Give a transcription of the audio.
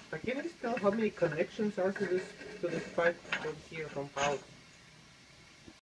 Can you just tell how many connections are to this pipe from here from house?